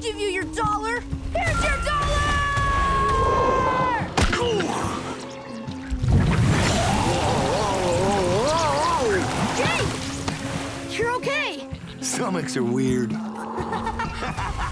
give you your dollar. Here's your dollar! Jake! You're okay. Stomachs are weird.